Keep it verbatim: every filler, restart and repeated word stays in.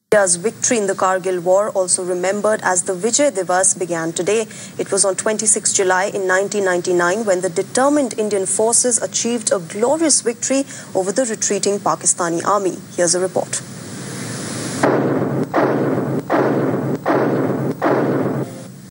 India's victory in the Kargil War, also remembered as the Vijay Divas, began today. It was on twenty-sixth July in nineteen ninety-nine when the determined Indian forces achieved a glorious victory over the retreating Pakistani army. Here's a report.